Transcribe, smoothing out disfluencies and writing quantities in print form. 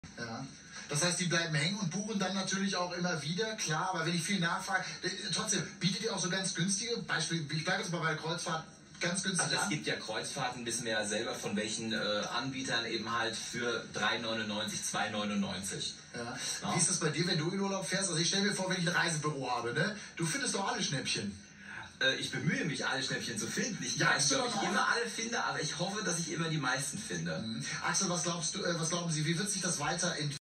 Ja. Das heißt, die bleiben hängen und buchen dann natürlich auch immer wieder, klar, aber wenn ich viel nachfrage, trotzdem, bietet ihr auch so ganz günstige Beispiele, ich bleibe jetzt mal bei der Kreuzfahrt, ganz günstig also an? es gibt ja Kreuzfahrten, wissen wir ja selber von welchen Anbietern eben halt für 3,99, 2,99. Ja. Wie ist das bei dir, wenn du in Urlaub fährst? Also ich stelle mir vor, wenn ich ein Reisebüro habe, ne? Du findest doch alle Schnäppchen. Ich bemühe mich, alle Schnäppchen zu finden. Ich Ja, weiß nicht, ob ich immer alle finde, aber ich hoffe, dass ich immer die meisten finde. Axel, was glauben Sie, wie wird sich das weiterentwickeln?